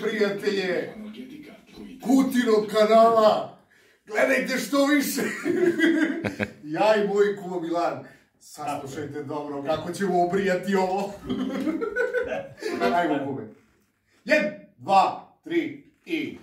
prijatelje Kutinog kanala. Gledajte što više. Ja i moj kuma Milan. Saslušajte dobro kako ćemo obrijati ovo. Ajmo, kume. 1, 2, 3 i...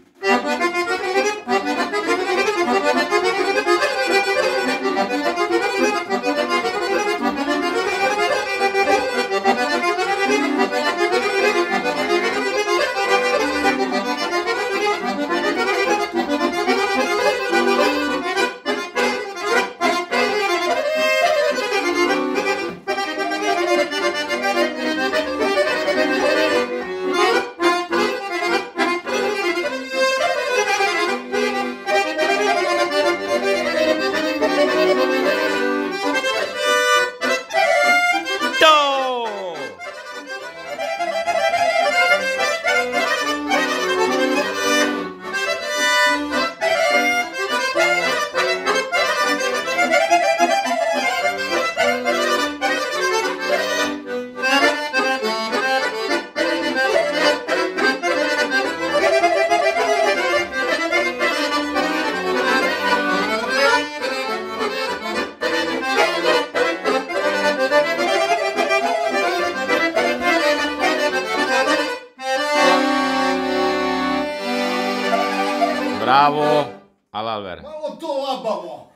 Bravo all'Alver. Malo to labavo.